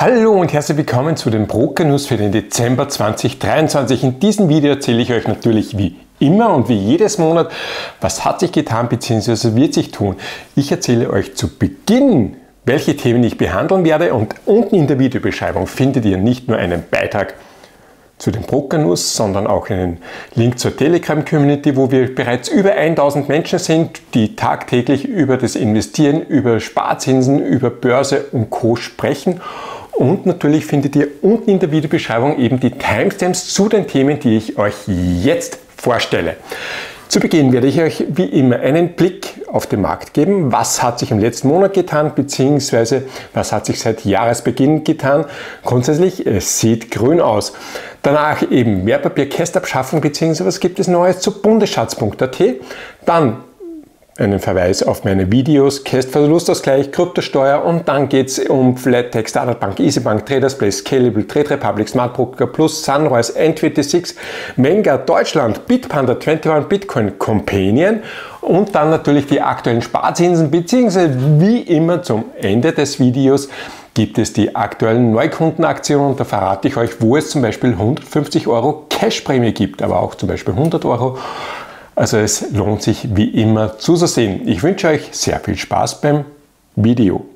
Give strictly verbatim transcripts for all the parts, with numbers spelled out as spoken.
Hallo und herzlich willkommen zu den Broker News für den Dezember zweitausenddreiundzwanzig. In diesem Video erzähle ich euch natürlich wie immer und wie jedes Monat, was hat sich getan bzw. wird sich tun. Ich erzähle euch zu Beginn, welche Themen ich behandeln werde, und unten in der Videobeschreibung findet ihr nicht nur einen Beitrag zu den Broker News, sondern auch einen Link zur Telegram-Community, wo wir bereits über tausend Menschen sind, die tagtäglich über das Investieren, über Sparzinsen, über Börse und Co. sprechen. Und natürlich findet ihr unten in der Videobeschreibung eben die Timestamps zu den Themen, die ich euch jetzt vorstelle. Zu Beginn werde ich euch wie immer einen Blick auf den Markt geben. Was hat sich im letzten Monat getan, beziehungsweise was hat sich seit Jahresbeginn getan? Grundsätzlich, es sieht grün aus. Danach eben Wertpapier-Kästabschaffung, beziehungsweise was gibt es Neues zu bundesschatz punkt at. Dann einen Verweis auf meine Videos, Kästverlustausgleich, Kryptosteuer, und dann geht es um Flatex, Standard Bank, EasyBank, Traders Place, Scalable, Trade Republic, Smart Broker Plus, Sunrise, N sechsundzwanzig, Menga, Deutschland, Bitpanda, einundzwanzig, Bitcoin, Companion und dann natürlich die aktuellen Sparzinsen, beziehungsweise wie immer zum Ende des Videos gibt es die aktuellen Neukundenaktionen, und da verrate ich euch, wo es zum Beispiel hundertfünfzig Euro Cashprämie gibt, aber auch zum Beispiel hundert Euro. Also es lohnt sich wie immer zuzusehen. Ich wünsche euch sehr viel Spaß beim Video.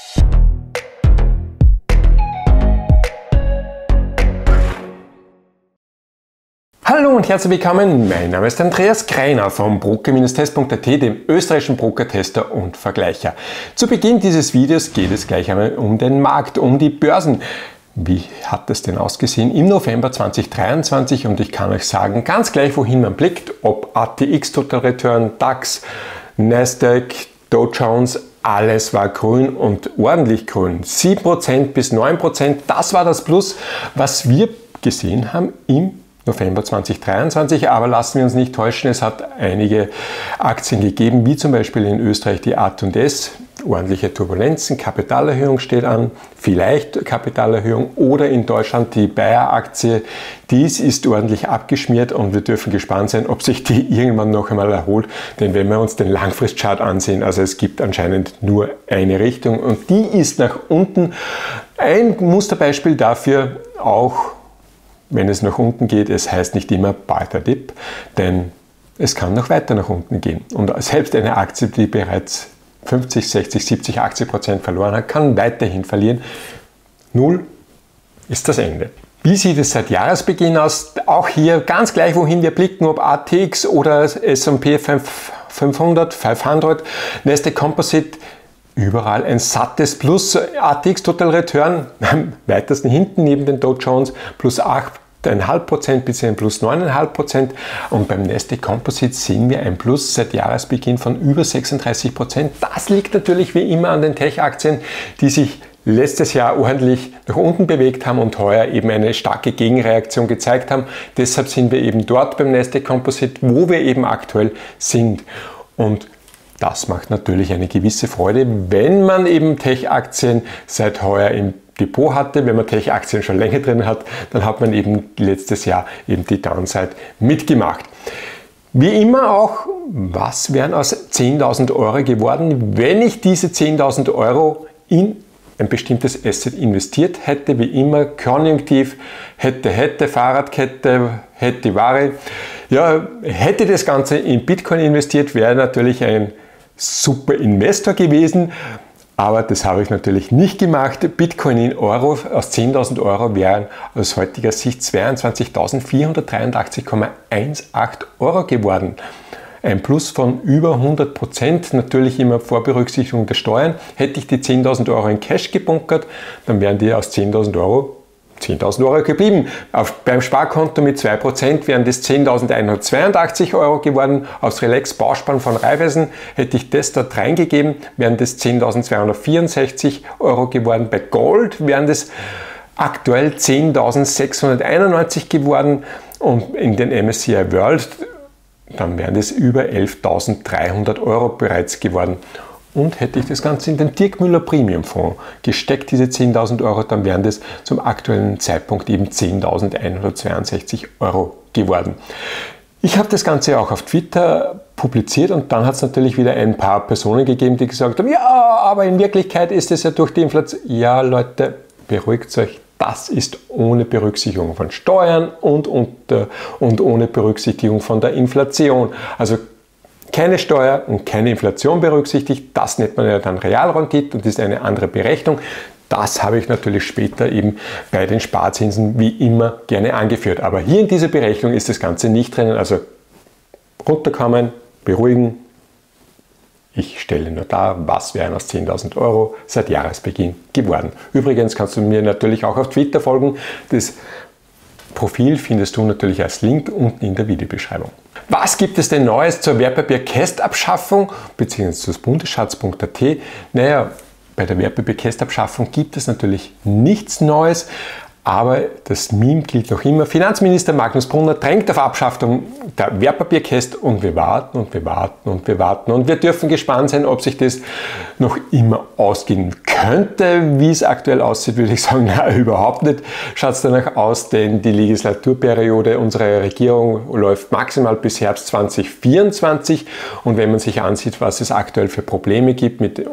Hallo und herzlich willkommen, mein Name ist Andreas Greiner vom Broker Test punkt at, dem österreichischen Broker-Tester und Vergleicher. Zu Beginn dieses Videos geht es gleich einmal um den Markt, um die Börsen. Wie hat es denn ausgesehen im November zweitausenddreiundzwanzig? Und ich kann euch sagen, ganz gleich wohin man blickt, ob A T X, Total Return, DAX, Nasdaq, Dow Jones, alles war grün und ordentlich grün. sieben Prozent bis neun Prozent, das war das Plus, was wir gesehen haben im November zweitausenddreiundzwanzig, aber lassen wir uns nicht täuschen, es hat einige Aktien gegeben, wie zum Beispiel in Österreich die A T und S, ordentliche Turbulenzen, Kapitalerhöhung steht an, vielleicht Kapitalerhöhung, oder in Deutschland die Bayer-Aktie, dies ist ordentlich abgeschmiert und wir dürfen gespannt sein, ob sich die irgendwann noch einmal erholt, denn wenn wir uns den Langfristchart ansehen, also es gibt anscheinend nur eine Richtung und die ist nach unten. Ein Musterbeispiel dafür auch, wenn es nach unten geht, es heißt nicht immer buy the dip, denn es kann noch weiter nach unten gehen. Und selbst eine Aktie, die bereits fünfzig, sechzig, siebzig, achtzig Prozent verloren hat, kann weiterhin verlieren. Null ist das Ende. Wie sieht es seit Jahresbeginn aus? Auch hier ganz gleich, wohin wir blicken, ob A T X oder S und P fünfhundert, fünfhundert, Nasdaq Composite, überall ein sattes Plus. A T X Total Return am weitesten hinten neben den Dow Jones plus acht Komma fünf Prozent bis ein plus neun Komma fünf Prozent, und beim Nasdaq Composite sehen wir ein Plus seit Jahresbeginn von über sechsunddreißig Prozent. Das liegt natürlich wie immer an den Tech-Aktien, die sich letztes Jahr ordentlich nach unten bewegt haben und heuer eben eine starke Gegenreaktion gezeigt haben. Deshalb sind wir eben dort beim Nasdaq Composite, wo wir eben aktuell sind. Und das macht natürlich eine gewisse Freude, wenn man eben Tech-Aktien seit heuer im Depot hatte. Wenn man Tech-Aktien schon länger drin hat, dann hat man eben letztes Jahr eben die Downside mitgemacht. Wie immer auch, was wären aus zehntausend Euro geworden, wenn ich diese zehntausend Euro in ein bestimmtes Asset investiert hätte? Wie immer Konjunktiv, hätte, hätte, Fahrradkette, hätte, Ware. Ja, hätte das Ganze in Bitcoin investiert, wäre natürlich ein super Investor gewesen. Aber das habe ich natürlich nicht gemacht. Bitcoin in Euro aus zehntausend Euro wären aus heutiger Sicht zweiundzwanzigtausendvierhundertdreiundachtzig Komma achtzehn Euro geworden. Ein Plus von über hundert Prozent, natürlich immer vor Berücksichtigung der Steuern. Hätte ich die zehntausend Euro in Cash gebunkert, dann wären die aus zehntausend Euro zehntausend Euro geblieben. Auf, beim Sparkonto mit zwei Prozent wären das zehntausendeinhundertzweiundachtzig Euro geworden. Aufs Relax Bausparn von Raiffeisen hätte ich das dort reingegeben, wären das zehntausendzweihundertvierundsechzig Euro geworden. Bei Gold wären das aktuell zehntausendsechshunderteinundneunzig geworden, und in den M S C I World dann wären das über elftausenddreihundert Euro bereits geworden. Und hätte ich das Ganze in den Dirk Müller Premium Fonds gesteckt, diese zehntausend Euro, dann wären das zum aktuellen Zeitpunkt eben zehntausendeinhundertzweiundsechzig Euro geworden. Ich habe das Ganze auch auf Twitter publiziert und dann hat es natürlich wieder ein paar Personen gegeben, die gesagt haben, ja, aber in Wirklichkeit ist es ja durch die Inflation. Ja, Leute, beruhigt euch, das ist ohne Berücksichtigung von Steuern und, und, und ohne Berücksichtigung von der Inflation. Also keine Steuer und keine Inflation berücksichtigt, das nennt man ja dann Realrendite und ist eine andere Berechnung. Das habe ich natürlich später eben bei den Sparzinsen wie immer gerne angeführt. Aber hier in dieser Berechnung ist das Ganze nicht drinnen. Also runterkommen, beruhigen. Ich stelle nur dar, was wären aus zehntausend Euro seit Jahresbeginn geworden. Übrigens kannst du mir natürlich auch auf Twitter folgen. Das Profil findest du natürlich als Link unten in der Videobeschreibung. Was gibt es denn Neues zur Wertpapier-Kästabschaffung bzw. zu bundesschatz punkt a t? Naja, bei der Wertpapier-Kästabschaffung gibt es natürlich nichts Neues, aber das Meme gilt noch immer. Finanzminister Magnus Brunner drängt auf Abschaffung der Wertpapierkäste und wir warten und wir warten und wir warten und wir dürfen gespannt sein, ob sich das noch immer ausgehen könnte. Wie es aktuell aussieht, würde ich sagen, na, überhaupt nicht schaut es danach aus, denn die Legislaturperiode unserer Regierung läuft maximal bis Herbst zweitausendvierundzwanzig und wenn man sich ansieht, was es aktuell für Probleme gibt mit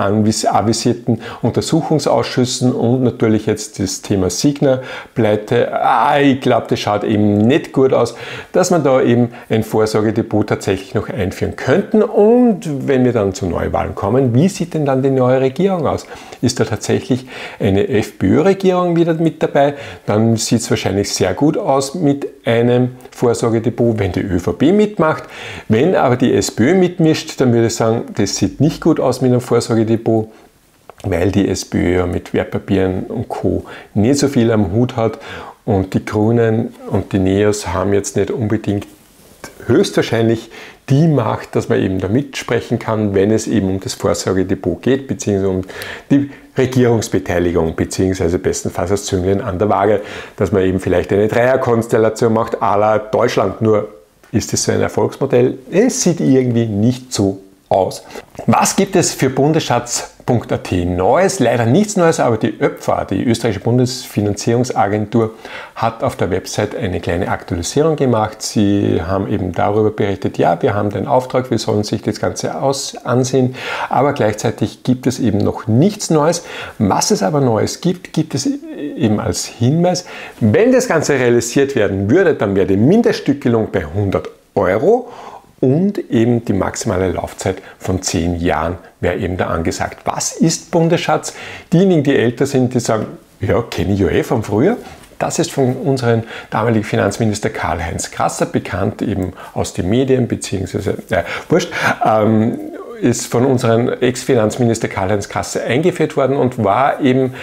avisierten Untersuchungsausschüssen und natürlich jetzt das Thema Signa Pleite, ah, ich glaube, das schaut eben nicht gut aus, dass man da eben ein Vorsorgedepot tatsächlich noch einführen könnten. Und wenn wir dann zu Neuwahlen kommen, wie sieht denn dann die neue Regierung aus? Ist da tatsächlich eine FPÖ-Regierung wieder mit dabei? Dann sieht es wahrscheinlich sehr gut aus mit einem Vorsorgedepot, wenn die ÖVP mitmacht. Wenn aber die SPÖ mitmischt, dann würde ich sagen, das sieht nicht gut aus mit einem Vorsorgedepot, weil die SPÖ ja mit Wertpapieren und Co. nicht so viel am Hut hat und die Grünen und die Neos haben jetzt nicht unbedingt höchstwahrscheinlich die Macht, dass man eben da mitsprechen kann, wenn es eben um das Vorsorgedepot geht, beziehungsweise um die Regierungsbeteiligung, beziehungsweise bestenfalls als Zünglein an der Waage, dass man eben vielleicht eine Dreierkonstellation macht, à la Deutschland. Nur ist es so ein Erfolgsmodell? Es sieht irgendwie nicht so aus. Was gibt es für bundesschatz punkt a t Neues? Leider nichts Neues, aber die ÖPFA, die österreichische Bundesfinanzierungsagentur, hat auf der Website eine kleine Aktualisierung gemacht. Sie haben eben darüber berichtet, ja, wir haben den Auftrag, wir sollen sich das Ganze aus ansehen, aber gleichzeitig gibt es eben noch nichts Neues. Was es aber Neues gibt, gibt es eben als Hinweis, wenn das Ganze realisiert werden würde, dann wäre die Mindeststückelung bei hundert Euro und eben die maximale Laufzeit von zehn Jahren wäre eben da angesagt. Was ist Bundesschatz? Diejenigen, die älter sind, die sagen, ja, kenne ich ja eh von früher. Das ist von unserem damaligen Finanzminister Karl-Heinz Krasser, bekannt eben aus den Medien, beziehungsweise, äh, wurscht, ähm, ist von unserem Ex-Finanzminister Karl-Heinz Krasser eingeführt worden und war eben,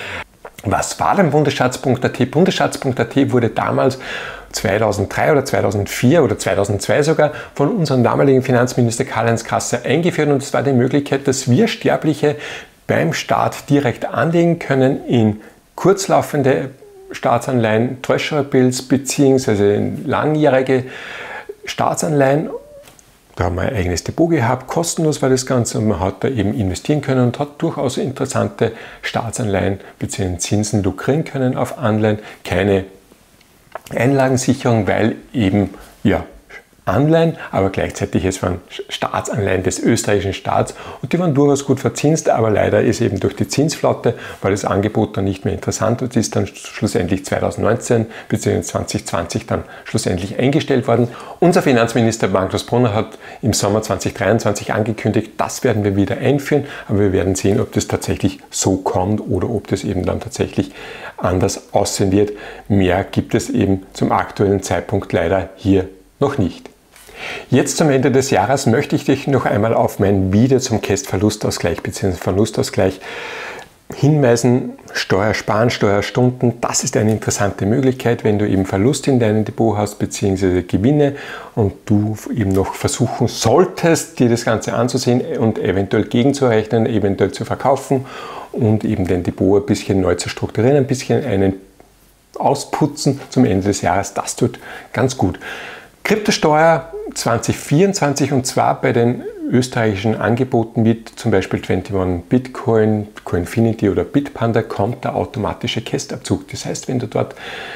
was war denn bundesschatz punkt a t? bundesschatz punkt a t wurde damals zweitausenddrei oder zweitausendvier oder zweitausendzwei sogar von unserem damaligen Finanzminister Karl-Heinz Krasser eingeführt und es war die Möglichkeit, dass wir Sterbliche beim Staat direkt anlegen können in kurzlaufende Staatsanleihen, Treasury Bills bzw. in langjährige Staatsanleihen. Da haben wir ein eigenes Depot gehabt, kostenlos war das Ganze und man hat da eben investieren können und hat durchaus interessante Staatsanleihen bzw. Zinsen lukrieren können auf Anleihen. Keine Einlagensicherung, weil eben ja, Anleihen, aber gleichzeitig es waren Staatsanleihen des österreichischen Staats und die waren durchaus gut verzinst, aber leider ist eben durch die Zinsflaute, weil das Angebot dann nicht mehr interessant und ist dann schlussendlich zweitausendneunzehn bzw. zwanzig zwanzig dann schlussendlich eingestellt worden. Unser Finanzminister Magnus Brunner hat im Sommer zweitausenddreiundzwanzig angekündigt, das werden wir wieder einführen, aber wir werden sehen, ob das tatsächlich so kommt oder ob das eben dann tatsächlich anders aussehen wird. Mehr gibt es eben zum aktuellen Zeitpunkt leider hier noch nicht. Jetzt zum Ende des Jahres möchte ich dich noch einmal auf mein Video zum Kästverlustausgleich bzw. Verlustausgleich hinweisen. Steuersparen, Steuerstunden, das ist eine interessante Möglichkeit, wenn du eben Verluste in deinem Depot hast bzw. Gewinne und du eben noch versuchen solltest, dir das Ganze anzusehen und eventuell gegenzurechnen, eventuell zu verkaufen und eben dein Depot ein bisschen neu zu strukturieren, ein bisschen einen ausputzen zum Ende des Jahres. Das tut ganz gut. Kryptosteuer zweitausendvierundzwanzig und zwar bei den österreichischen Angeboten wie zum Beispiel einundzwanzig Bitcoin, Coinfinity oder Bitpanda kommt der automatische Kästabzug. Das heißt, wenn du dort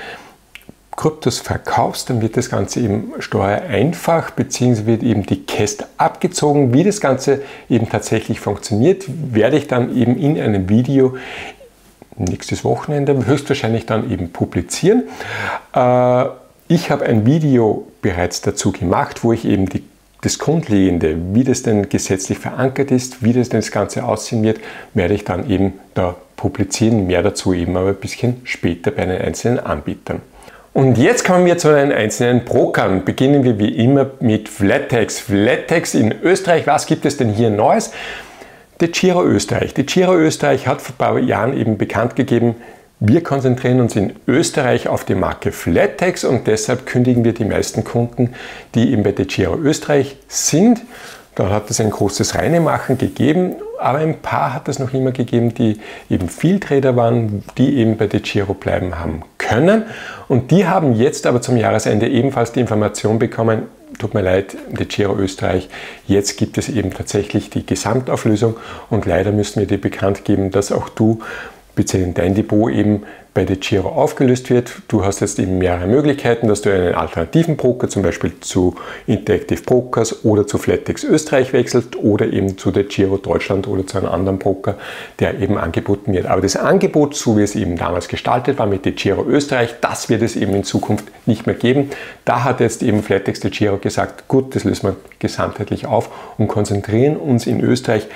Kryptos verkaufst, dann wird das Ganze eben steuereinfach, beziehungsweise wird eben die Käst abgezogen. Wie das Ganze eben tatsächlich funktioniert, werde ich dann eben in einem Video nächstes Wochenende höchstwahrscheinlich dann eben publizieren. Äh, ich habe ein Video bereits dazu gemacht, wo ich eben die, das Grundlegende, wie das denn gesetzlich verankert ist, wie das denn das Ganze aussehen wird, werde ich dann eben da publizieren. Mehr dazu eben aber ein bisschen später bei den einzelnen Anbietern. Und jetzt kommen wir zu den einzelnen Brokern. Beginnen wir wie immer mit Flatex. Flatex in Österreich, was gibt es denn hier Neues? DEGIRO Österreich. DEGIRO Österreich hat vor ein paar Jahren eben bekannt gegeben, wir konzentrieren uns in Österreich auf die Marke Flatex und deshalb kündigen wir die meisten Kunden, die eben bei DEGIRO Österreich sind. Da hat es ein großes Reinemachen gegeben, aber ein paar hat es noch immer gegeben, die eben Vieltrader waren, die eben bei DEGIRO bleiben haben können. Und die haben jetzt aber zum Jahresende ebenfalls die Information bekommen, tut mir leid, DEGIRO Österreich, jetzt gibt es eben tatsächlich die Gesamtauflösung und leider müssen wir dir bekannt geben, dass auch du bzw. dein Depot eben bei DEGIRO aufgelöst wird. Du hast jetzt eben mehrere Möglichkeiten, dass du einen alternativen Broker, zum Beispiel zu Interactive Brokers oder zu Flatex Österreich wechselst oder eben zu DEGIRO Deutschland oder zu einem anderen Broker, der eben angeboten wird. Aber das Angebot, so wie es eben damals gestaltet war mit DEGIRO Österreich, das wird es eben in Zukunft nicht mehr geben. Da hat jetzt eben Flatex DEGIRO gesagt, gut, das lösen wir gesamtheitlich auf und konzentrieren uns in Österreich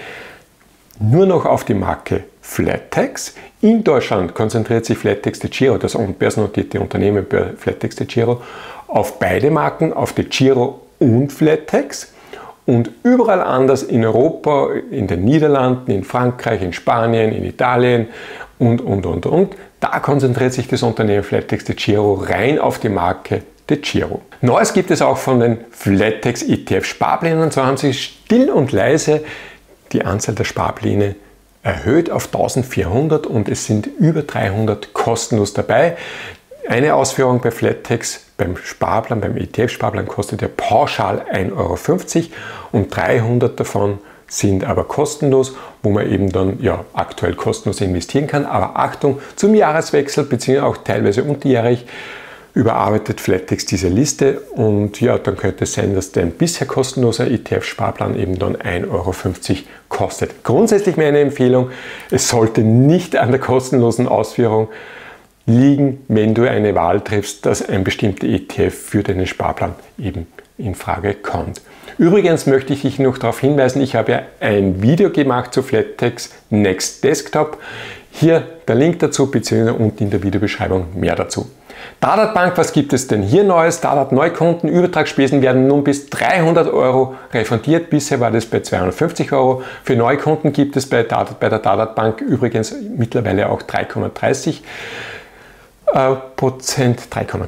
nur noch auf die Marke Flatex. In Deutschland konzentriert sich Flatex DEGIRO, das börsennotierte Unternehmen Flatex DEGIRO, auf beide Marken, auf DEGIRO und Flatex. Und überall anders in Europa, in den Niederlanden, in Frankreich, in Spanien, in Italien und, und, und, und, da konzentriert sich das Unternehmen Flatex DEGIRO rein auf die Marke DEGIRO. Neues gibt es auch von den Flatex E T F-Sparplänen, und zwar haben sie still und leise die Anzahl der Sparpläne erhöht auf eintausendvierhundert und es sind über dreihundert kostenlos dabei. Eine Ausführung bei Flatex beim Sparplan, beim E T F-Sparplan kostet ja pauschal ein Euro fünfzig und dreihundert davon sind aber kostenlos, wo man eben dann ja aktuell kostenlos investieren kann. Aber Achtung, zum Jahreswechsel bzw. auch teilweise unterjährig überarbeitet Flatex diese Liste und ja, dann könnte es sein, dass dein bisher kostenloser E T F-Sparplan eben dann ein Euro fünfzig kostet. Grundsätzlich meine Empfehlung, es sollte nicht an der kostenlosen Ausführung liegen, wenn du eine Wahl triffst, dass ein bestimmter E T F für deinen Sparplan eben in Frage kommt. Übrigens möchte ich dich noch darauf hinweisen, ich habe ja ein Video gemacht zu Flatex Next Desktop. Hier der Link dazu, beziehungsweise unten in der Videobeschreibung mehr dazu. Dadat Bank, was gibt es denn hier Neues? Dadat Neukunden, Übertragsspesen werden nun bis dreihundert Euro refundiert. Bisher war das bei zweihundertfünfzig Euro. Für Neukunden gibt es bei, Dadat, bei der Dadat Bank übrigens mittlerweile auch drei Komma dreißig Prozent, drei Komma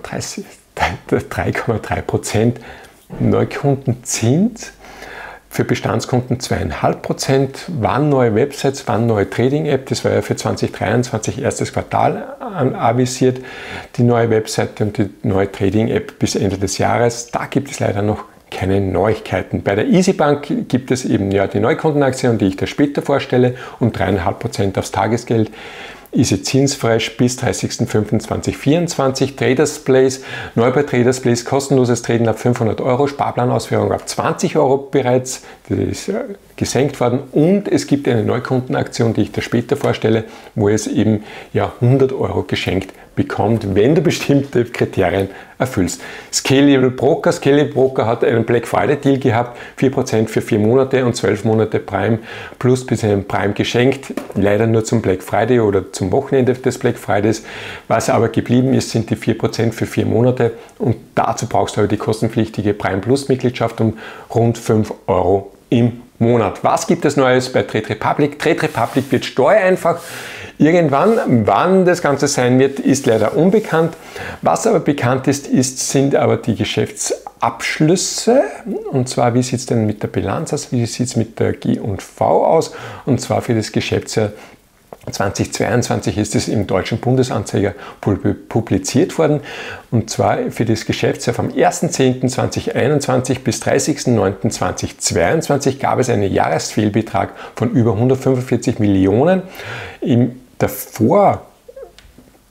drei Prozent Neukundenzins. Für Bestandskunden zwei Komma fünf Prozent, waren neue Websites, waren neue Trading-App, das war ja für zweitausenddreiundzwanzig erstes Quartal avisiert, die neue Webseite und die neue Trading-App bis Ende des Jahres. Da gibt es leider noch keine Neuigkeiten. Bei der EasyBank gibt es eben ja die Neukundenaktion, die ich dir später vorstelle, und drei Komma fünf Prozent aufs Tagesgeld. Easy zinsfrei bis dreißigsten fünften zweitausendvierundzwanzig. Traders Place, neu bei Traders Place, kostenloses Traden ab fünfhundert Euro, Sparplanausführung ab zwanzig Euro bereits, das ist gesenkt worden, und es gibt eine Neukundenaktion, die ich dir später vorstelle, wo es eben ja hundert Euro geschenkt bekommt, wenn du bestimmte Kriterien erfüllst. Scalable Broker, Scalable Broker hat einen Black Friday Deal gehabt, vier Prozent für vier Monate und zwölf Monate Prime plus bis einen Prime geschenkt, leider nur zum Black Friday oder zum Wochenende des Black Fridays. Was aber geblieben ist, sind die vier Prozent für vier Monate und dazu brauchst du aber die kostenpflichtige Prime Plus Mitgliedschaft um rund fünf Euro im Monat. Was gibt es Neues bei Trade Republic? Trade Republic wird steuereinfach. Irgendwann, wann das Ganze sein wird, ist leider unbekannt. Was aber bekannt ist, ist sind aber die Geschäftsabschlüsse. Und zwar, wie sieht es denn mit der Bilanz aus? Wie sieht es mit der G und V aus? Und zwar für das Geschäftsjahr zweitausendzweiundzwanzig ist es im Deutschen Bundesanzeiger publiziert worden, und zwar für das Geschäftsjahr vom ersten zehnten zweitausendeinundzwanzig bis dreißigsten neunten zweitausendzweiundzwanzig gab es einen Jahresfehlbetrag von über hundertfünfundvierzig Millionen. Im davor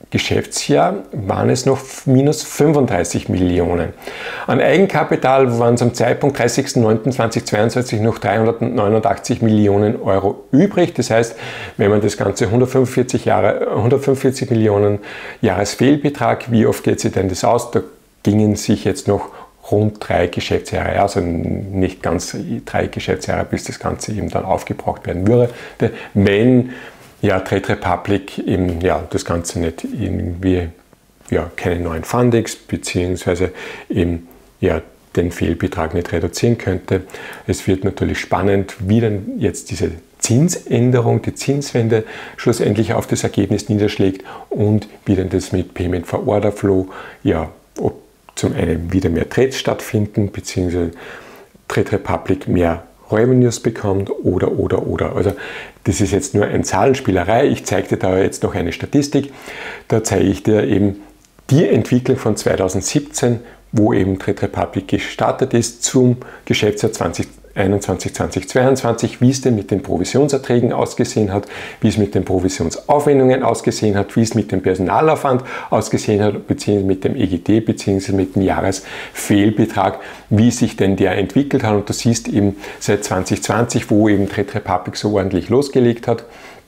Geschäftsjahr waren es noch minus fünfunddreißig Millionen. An Eigenkapital waren es am Zeitpunkt dreißigsten neunten zweitausendzweiundzwanzig noch dreihundertneunundachtzig Millionen Euro übrig. Das heißt, wenn man das Ganze hundertfünfundvierzig, Jahre, hundertfünfundvierzig Millionen Jahresfehlbetrag, wie oft geht sich denn das aus? Da gingen sich jetzt noch rund drei Geschäftsjahre, also nicht ganz drei Geschäftsjahre, bis das Ganze eben dann aufgebraucht werden würde, wenn ja, Trade Republic eben, ja, das Ganze nicht irgendwie, ja, keine neuen Fundings, beziehungsweise eben, ja, den Fehlbetrag nicht reduzieren könnte. Es wird natürlich spannend, wie dann jetzt diese Zinsänderung, die Zinswende schlussendlich auf das Ergebnis niederschlägt und wie dann das mit Payment for Order Flow, ja, ob zum einen wieder mehr Trades stattfinden, beziehungsweise Trade Republic mehr Revenues bekommt oder, oder, oder. Also das ist jetzt nur eine Zahlenspielerei. Ich zeige dir da jetzt noch eine Statistik. Da zeige ich dir eben die Entwicklung von zweitausendsiebzehn, wo eben Trade Republic gestartet ist, zum Geschäftsjahr zweitausendeinundzwanzig zweitausendzweiundzwanzig, wie es denn mit den Provisionserträgen ausgesehen hat, wie es mit den Provisionsaufwendungen ausgesehen hat, wie es mit dem Personalaufwand ausgesehen hat, beziehungsweise mit dem E G D, beziehungsweise mit dem Jahresfehlbetrag, wie sich denn der entwickelt hat. Und du siehst eben seit zweitausendzwanzig, wo eben Trade Republic so ordentlich losgelegt hat,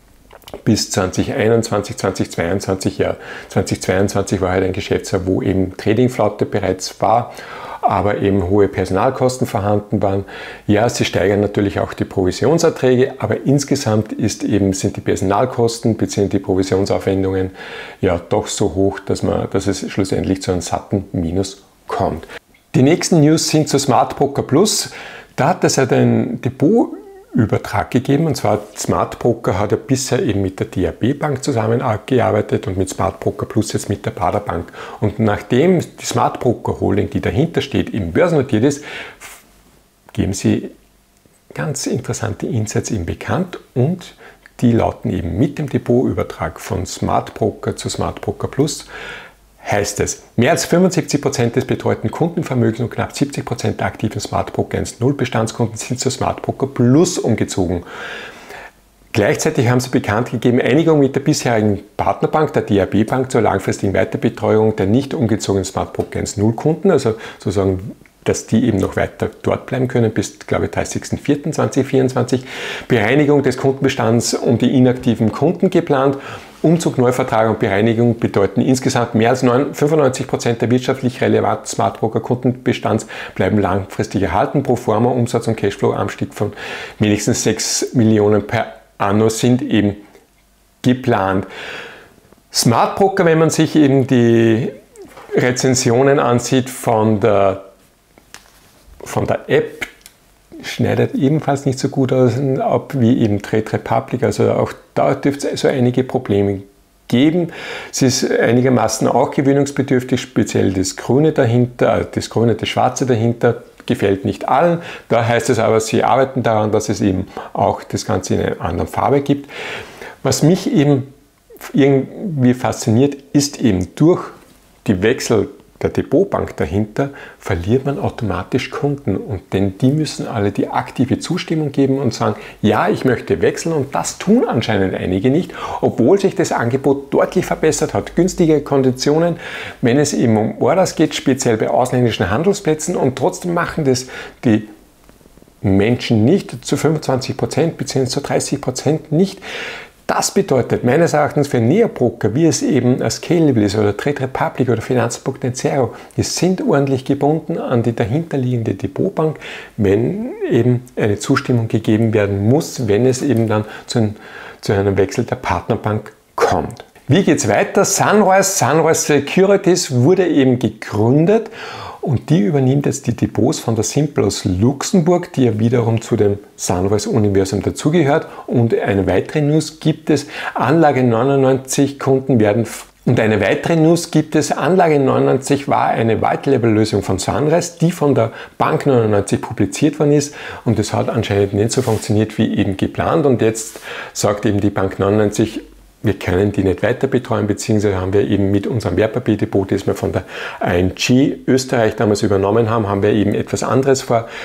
bis zweitausendeinundzwanzig, zweitausendzweiundzwanzig, ja, zweitausendzweiundzwanzig war halt ein Geschäftsjahr, wo eben Tradingflaute bereits war, aber eben hohe Personalkosten vorhanden waren. Ja, sie steigern natürlich auch die Provisionserträge, aber insgesamt ist eben, sind die Personalkosten bzw. die Provisionsaufwendungen ja doch so hoch, dass, man, dass es schlussendlich zu einem satten Minus kommt. Die nächsten News sind zu Smart Broker Plus. Da hat es ja den Depotübertrag gegeben, und zwar Smart Broker hat ja bisher eben mit der D A B Bank zusammengearbeitet und mit Smart Broker Plus jetzt mit der Baader Bank. Und nachdem die Smart Broker Holding, die dahinter steht, eben börsennotiert ist, geben sie ganz interessante Insights eben bekannt, und die lauten eben: mit dem Depotübertrag von Smart Broker zu Smart Broker Plus heißt es, mehr als fünfundsiebzig Prozent des betreuten Kundenvermögens und knapp siebzig Prozent der aktiven Smart Broker eins Punkt null Bestandskunden sind zu Smart Broker Plus umgezogen. Gleichzeitig haben sie bekannt gegeben, Einigung mit der bisherigen Partnerbank, der D A B Bank, zur langfristigen Weiterbetreuung der nicht umgezogenen Smart Broker eins Punkt null Kunden, also sozusagen, dass die eben noch weiter dort bleiben können bis, glaube ich, dreißigsten vierten zweitausendvierundzwanzig. Bereinigung des Kundenbestands um die inaktiven Kunden geplant. Umzug, Neuvertrag und Bereinigung bedeuten insgesamt mehr als fünfundneunzig Prozent der wirtschaftlich relevanten Smart Broker Kundenbestands bleiben langfristig erhalten. Pro forma Umsatz- und Cashflow-Anstieg von wenigstens sechs Millionen per Anno sind eben geplant. Smart Broker, wenn man sich eben die Rezensionen ansieht von der, von der App, schneidet ebenfalls nicht so gut aus ab wie eben Trade Republic, also auch da dürfte es so einige Probleme geben. Es ist einigermaßen auch gewöhnungsbedürftig, speziell das Grüne dahinter, das Grüne, das Schwarze dahinter gefällt nicht allen. Da heißt es aber, sie arbeiten daran, dass es eben auch das Ganze in einer anderen Farbe gibt. Was mich eben irgendwie fasziniert, ist eben durch die Wechsel der Depotbank dahinter verliert man automatisch Kunden, und denn die müssen alle die aktive Zustimmung geben und sagen, ja, ich möchte wechseln, und das tun anscheinend einige nicht, obwohl sich das Angebot deutlich verbessert hat. Günstige Konditionen, wenn es eben um Orders geht, speziell bei ausländischen Handelsplätzen, und trotzdem machen das die Menschen nicht zu fünfundzwanzig Prozent bzw. zu dreißig Prozent nicht. Das bedeutet meines Erachtens für Neobroker, wie es eben Scalable ist oder Trade Republic oder Finanzpunkt Zero, die sind ordentlich gebunden an die dahinterliegende Depotbank, wenn eben eine Zustimmung gegeben werden muss, wenn es eben dann zu einem, zu einem Wechsel der Partnerbank kommt. Wie geht es weiter? Sunrise, Sunrise Securities wurde eben gegründet, und die übernimmt jetzt die Depots von der Simple aus Luxemburg, die ja wiederum zu dem Sunrise-Universum dazugehört. Und eine weitere News gibt es, Anlage neunundneunzig Kunden werden... Und eine weitere News gibt es, Anlage neunundneunzig war eine White-Level-Lösung von Sunrise, die von der Bank neunundneunzig publiziert worden ist, und es hat anscheinend nicht so funktioniert wie eben geplant, und jetzt sagt eben die Bank neunundneunzig, wir können die nicht weiter betreuen, beziehungsweise haben wir eben mit unserem Wertpapierdepot, das wir von der I N G Österreich damals übernommen haben, haben wir eben etwas anderes vor.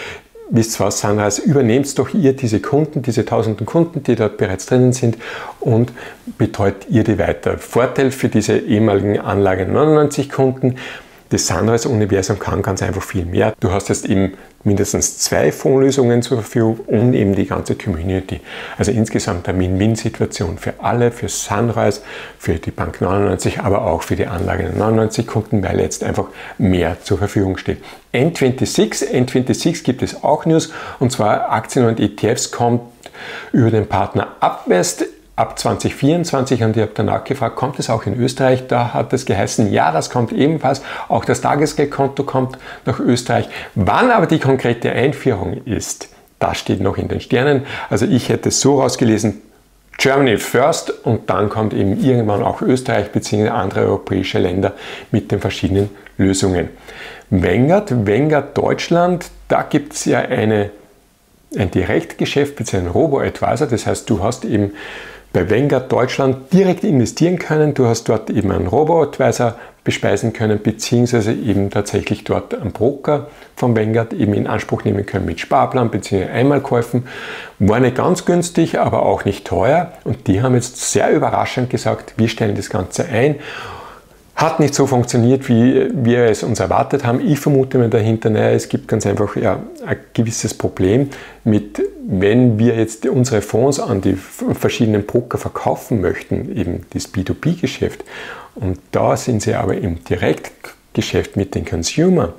wisst was, Sunrise, übernehmt doch ihr diese Kunden, diese tausenden Kunden, die dort bereits drinnen sind und betreut ihr die weiter. Vorteil für diese ehemaligen Anlage neunundneunzig Kunden, das Sunrise-Universum kann ganz einfach viel mehr. Du hast jetzt eben mindestens zwei Fondslösungen zur Verfügung und eben die ganze Community. Also insgesamt eine Win-Win-Situation für alle, für Sunrise, für die Bank neunundneunzig, aber auch für die Anlage neunundneunzig Kunden, weil jetzt einfach mehr zur Verfügung steht. N sechsundzwanzig, N sechsundzwanzig gibt es auch News, und zwar Aktien und E T Fs kommt über den Partner Upvest ab zwanzig vierundzwanzig, und ich habe danach gefragt, kommt es auch in Österreich? Da hat es geheißen, ja, das kommt ebenfalls. Auch das Tagesgeldkonto kommt nach Österreich. Wann aber die konkrete Einführung ist, das steht noch in den Sternen. Also ich hätte es so rausgelesen, Germany first, und dann kommt eben irgendwann auch Österreich bzw. andere europäische Länder mit den verschiedenen Lösungen. Vanguard, Vanguard Deutschland, da gibt es ja eine, ein Direktgeschäft bzw. ein Robo-Advisor, das heißt, du hast eben bei Vanguard Deutschland direkt investieren können. Du hast dort eben einen Robo-Advisor bespeisen können, beziehungsweise eben tatsächlich dort einen Broker von Vanguard eben in Anspruch nehmen können mit Sparplan bzw. Einmalkäufen. War nicht ganz günstig, aber auch nicht teuer. Und die haben jetzt sehr überraschend gesagt, wir stellen das Ganze ein. Hat nicht so funktioniert, wie wir es uns erwartet haben. Ich vermute mir dahinter, naja, es gibt ganz einfach ja, ein gewisses Problem mit, wenn wir jetzt unsere Fonds an die verschiedenen Broker verkaufen möchten, eben das B zwei B-Geschäft. Und da sind sie aber im Direktgeschäft mit den Consumer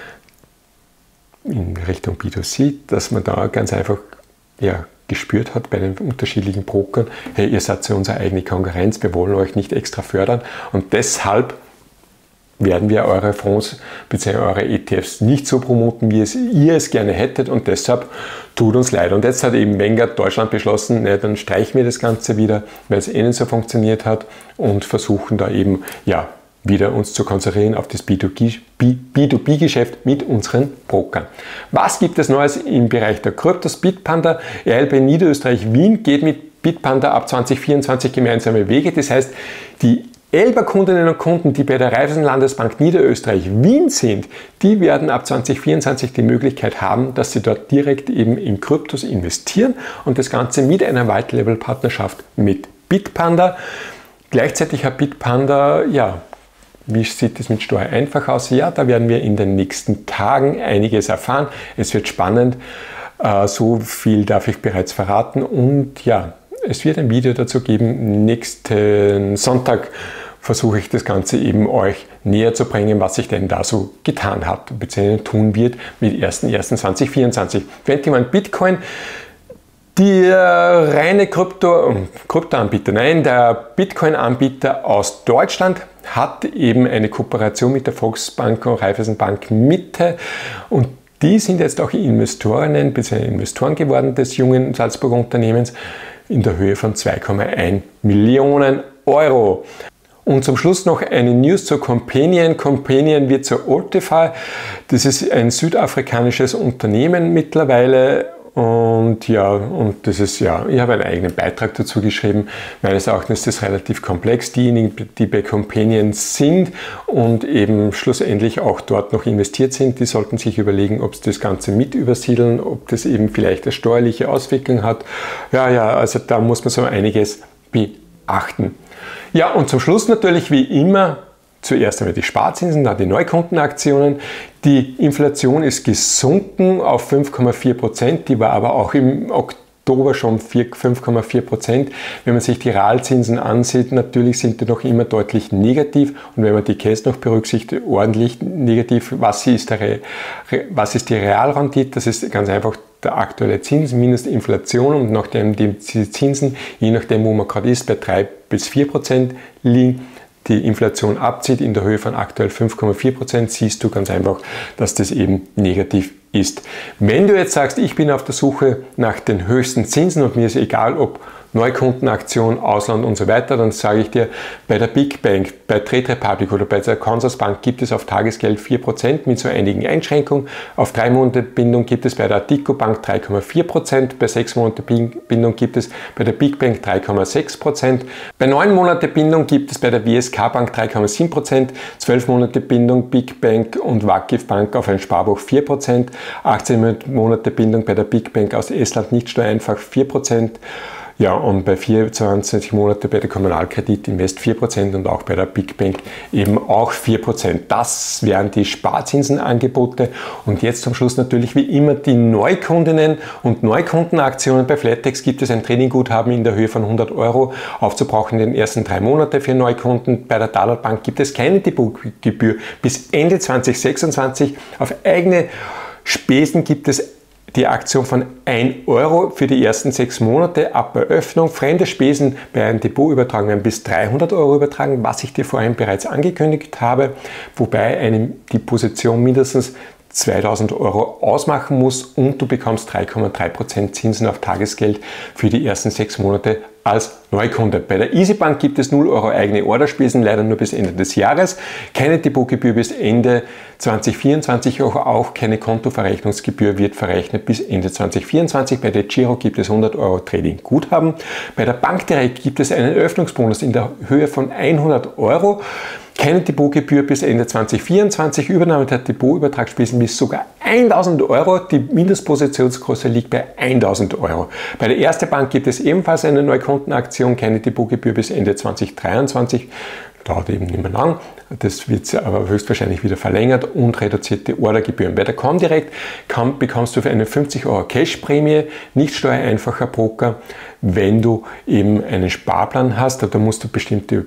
in Richtung B zwei C, dass man da ganz einfach ja, gespürt hat bei den unterschiedlichen Brokern, hey, ihr seid ja unsere eigene Konkurrenz, wir wollen euch nicht extra fördern, und deshalb werden wir eure Fonds bzw. eure E T Fs nicht so promoten, wie es ihr es gerne hättet, und deshalb tut uns leid. Und jetzt hat eben Vanguard Deutschland beschlossen, ne, dann streichen wir das Ganze wieder, weil es eh nicht so funktioniert hat, und versuchen da eben ja, wieder uns zu konzentrieren auf das B zwei B-Geschäft mit unseren Brokern. Was gibt es Neues im Bereich der Kryptos? Bitpanda, R L B Niederösterreich Wien geht mit Bitpanda ab zwanzig vierundzwanzig gemeinsame Wege. Das heißt, die Elba-Kundinnen und Kunden, die bei der Raiffeisenlandesbank Niederösterreich Wien sind, die werden ab zwanzig vierundzwanzig die Möglichkeit haben, dass sie dort direkt eben in Kryptos investieren, und das Ganze mit einer White-Level-Partnerschaft mit Bitpanda. Gleichzeitig hat Bitpanda, ja, wie sieht es mit Steuer einfach aus? Ja, da werden wir in den nächsten Tagen einiges erfahren. Es wird spannend. So viel darf ich bereits verraten. Und ja, es wird ein Video dazu geben. Nächsten Sonntag versuche ich das Ganze eben euch näher zu bringen, was sich denn da so getan hat bzw. tun wird mit ersten ersten zweitausendvierundzwanzig. einundzwanzig Bitcoin. Der reine Krypto, Kryptoanbieter, nein, der Bitcoin-Anbieter aus Deutschland hat eben eine Kooperation mit der Volksbank und Raiffeisenbank Mitte, und die sind jetzt auch Investorinnen bzw. Investoren geworden des jungen Salzburger Unternehmens in der Höhe von zwei Komma eins Millionen Euro. Und zum Schluss noch eine News zur Companion. Companion wird zur Ultify. Das ist ein südafrikanisches Unternehmen mittlerweile. Und ja, und das ist ja, ich habe einen eigenen Beitrag dazu geschrieben. Meines Erachtens ist das relativ komplex. Diejenigen, die bei Companion sind und eben schlussendlich auch dort noch investiert sind, die sollten sich überlegen, ob sie das Ganze mit übersiedeln, ob das eben vielleicht eine steuerliche Auswirkung hat. Ja, ja, also da muss man so einiges beachten. Ja, und zum Schluss natürlich wie immer zuerst einmal die Sparzinsen, dann die Neukundenaktionen. Die Inflation ist gesunken auf fünf Komma vier Prozent, die war aber auch im Oktober schon fünf Komma vier Prozent. Wenn man sich die Realzinsen ansieht, natürlich sind die noch immer deutlich negativ, und wenn man die Cash noch berücksichtigt, ordentlich negativ. Was ist, der, was ist die Realrendite? Das ist ganz einfach der aktuelle Zins minus Inflation, und nachdem die Zinsen, je nachdem wo man gerade ist, bei drei bis vier Prozent liegen, die Inflation abzieht in der Höhe von aktuell fünf Komma vier Prozent, siehst du ganz einfach, dass das eben negativ ist. Wenn du jetzt sagst, ich bin auf der Suche nach den höchsten Zinsen und mir ist egal, ob Neukundenaktion, Ausland und so weiter, dann sage ich dir, bei der Big Bank, bei Trade Republic oder bei der Consorsbank gibt es auf Tagesgeld vier Prozent mit so einigen Einschränkungen. Auf drei Monate Bindung gibt es bei der Artico Bank drei Komma vier Prozent, bei sechs Monate Bindung gibt es bei der Big Bank drei Komma sechs Prozent, bei neun Monate Bindung gibt es bei der W S K Bank drei Komma sieben Prozent, zwölf Monate Bindung Big Bank und Vakif Bank auf ein Sparbuch vier Prozent, achtzehn Monate Bindung bei der Big Bank aus Estland nicht steuereinfach vier Prozent. Ja, und bei vierundzwanzig Monate bei der Kommunalkredit Invest vier Prozent und auch bei der Big Bank eben auch vier Prozent. Das wären die Sparzinsenangebote. Und jetzt zum Schluss natürlich wie immer die Neukundinnen und Neukundenaktionen. Bei Flatex gibt es ein Trainingguthaben in der Höhe von hundert Euro aufzubrauchen in den ersten drei Monaten für Neukunden. Bei der Talat Bank gibt es keine Depotgebühr bis Ende zweitausendsechsundzwanzig. Auf eigene Spesen gibt es die Aktion von ein Euro für die ersten sechs Monate ab Eröffnung. Fremde Spesen bei einem Depotübertragung werden bis dreihundert Euro übertragen, was ich dir vorhin bereits angekündigt habe, wobei eine, die Position mindestens zweitausend Euro ausmachen muss und du bekommst drei Komma drei Prozent Zinsen auf Tagesgeld für die ersten sechs Monate als Neukunde. Bei der EasyBank gibt es null Euro eigene Orderspesen, leider nur bis Ende des Jahres. Keine Depotgebühr bis Ende zweitausendvierundzwanzig, auch keine Kontoverrechnungsgebühr wird verrechnet bis Ende zweitausendvierundzwanzig. Bei der Giro gibt es hundert Euro Trading-Guthaben. Bei der Bank Direkt gibt es einen Eröffnungsbonus in der Höhe von hundert Euro. Keine Depotgebühr bis Ende zweitausendvierundzwanzig, Übernahme der Depotübertragsspesen bis sogar tausend Euro. Die Mindestpositionsgröße liegt bei tausend Euro. Bei der Erste Bank gibt es ebenfalls eine Neukundenaktion, keine Depotgebühr bis Ende zweitausenddreiundzwanzig. Dauert eben nicht mehr lang, das wird aber höchstwahrscheinlich wieder verlängert und reduzierte Ordergebühren. Bei der Comdirect bekommst du für eine fünfzig Euro Cash-Prämie, nicht steuereinfacher Broker, wenn du eben einen Sparplan hast, da musst du bestimmte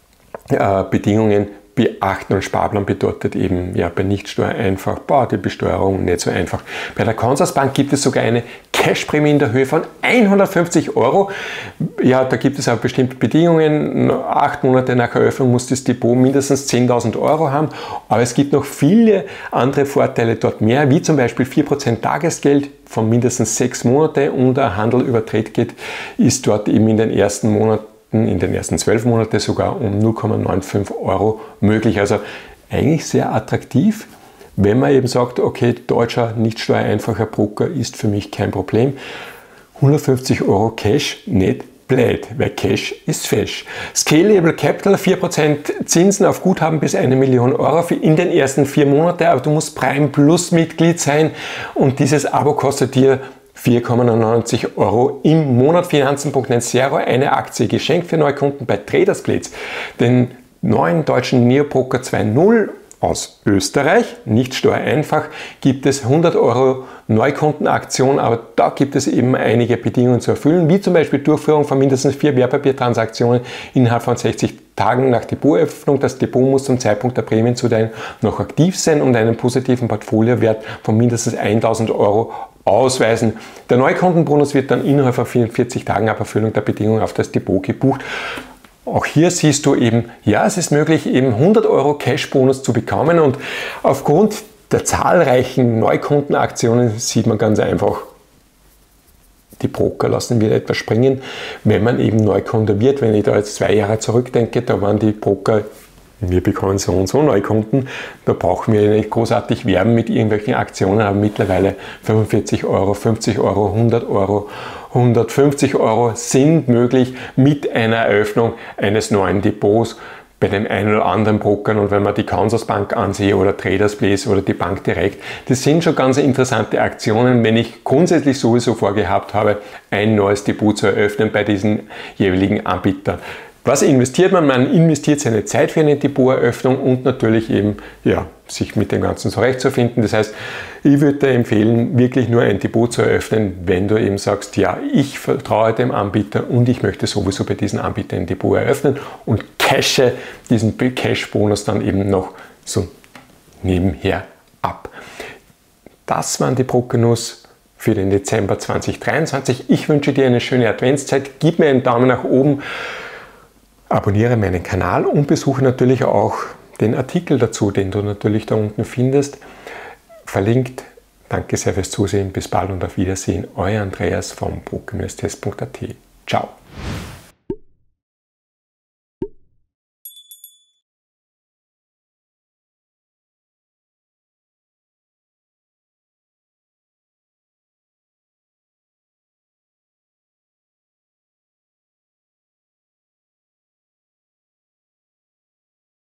äh, Bedingungen beachten und Sparplan bedeutet eben ja bei Nichtsteuer einfach, boah, die Besteuerung nicht so einfach. Bei der Consorsbank gibt es sogar eine Cashprämie in der Höhe von hundertfünfzig Euro. Ja, da gibt es auch bestimmte Bedingungen. Acht Monate nach Eröffnung muss das Depot mindestens zehntausend Euro haben. Aber es gibt noch viele andere Vorteile dort mehr, wie zum Beispiel vier Prozent Tagesgeld von mindestens sechs Monaten und ein Handel über Tradegate ist dort eben in den ersten Monaten in den ersten zwölf Monaten sogar um null Komma fünfundneunzig Euro möglich. Also eigentlich sehr attraktiv, wenn man eben sagt, okay, deutscher, nicht steuereinfacher Broker ist für mich kein Problem. hundertfünfzig Euro Cash, nicht blöd, weil Cash ist fesch. Scalable Capital, vier Prozent Zinsen auf Guthaben bis eine Million Euro für in den ersten vier Monaten, aber du musst Prime Plus Mitglied sein und dieses Abo kostet dir vier Komma neunundneunzig Euro im Monat. Finanzen Punkt net Zero, eine Aktie geschenkt für Neukunden bei Tradersplits. Den neuen deutschen Neobroker zwei Punkt null aus Österreich, nicht steuereinfach, gibt es hundert Euro Neukundenaktion, aber da gibt es eben einige Bedingungen zu erfüllen, wie zum Beispiel Durchführung von mindestens vier Wertpapiertransaktionen innerhalb von sechzig Tagen nach Depotöffnung. Das Depot muss zum Zeitpunkt der Prämienzuteilung noch aktiv sein und einen positiven Portfoliowert von mindestens tausend Euro ausweisen. Der Neukundenbonus wird dann innerhalb von vierundvierzig Tagen ab Erfüllung der Bedingungen auf das Depot gebucht. Auch hier siehst du eben, ja, es ist möglich, eben hundert Euro Cash-Bonus zu bekommen und aufgrund der zahlreichen Neukundenaktionen sieht man ganz einfach, die Broker lassen wieder etwas springen, wenn man eben Neukunde wird. Wenn ich da jetzt zwei Jahre zurückdenke, da waren die Broker, wir bekommen so und so Neukunden, da brauchen wir nicht großartig werben mit irgendwelchen Aktionen, aber mittlerweile fünfundvierzig Euro, fünfzig Euro, hundert Euro, hundertfünfzig Euro sind möglich mit einer Eröffnung eines neuen Depots bei den einen oder anderen Brokern. Und wenn man die Consorsbank ansehe oder Tradersplace oder die Bank Direkt, das sind schon ganz interessante Aktionen, wenn ich grundsätzlich sowieso vorgehabt habe, ein neues Depot zu eröffnen bei diesen jeweiligen Anbietern. Was investiert man? Man investiert seine Zeit für eine Depoteröffnung und natürlich eben, ja, sich mit dem Ganzen zurechtzufinden. Das heißt, ich würde dir empfehlen, wirklich nur ein Depot zu eröffnen, wenn du eben sagst, ja, ich vertraue dem Anbieter und ich möchte sowieso bei diesem Anbieter ein Depot eröffnen und cashe diesen Cash-Bonus dann eben noch so nebenher ab. Das waren die Broker-News für den Dezember zweitausenddreiundzwanzig. Ich wünsche dir eine schöne Adventszeit. Gib mir einen Daumen nach oben. Abonniere meinen Kanal und besuche natürlich auch den Artikel dazu, den du natürlich da unten findest. Verlinkt. Danke sehr fürs Zusehen. Bis bald und auf Wiedersehen. Euer Andreas vom broker Bindestrich test Punkt at. Ciao.